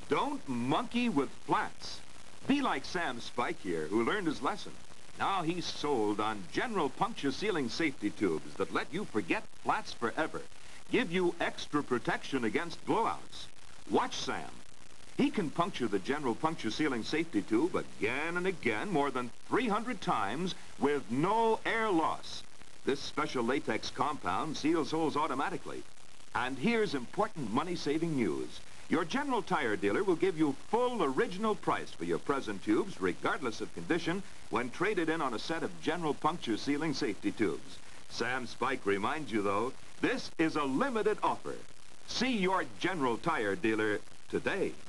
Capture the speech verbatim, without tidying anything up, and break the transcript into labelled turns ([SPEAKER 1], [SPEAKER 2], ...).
[SPEAKER 1] Don't monkey with flats. Be like Sam Spike here, who learned his lesson. Now he's sold on General Puncture Sealing Safety Tubes that let you forget flats forever. Give you extra protection against blowouts. Watch Sam. He can puncture the General Puncture Sealing Safety Tube again and again, more than three hundred times, with no air loss. This special latex compound seals holes automatically. And here's important money-saving news. Your General Tire dealer will give you full original price for your present tubes, regardless of condition, when traded in on a set of General Puncture Sealing Safety Tubes. Sam Spike reminds you, though, this is a limited offer. See your General Tire dealer today.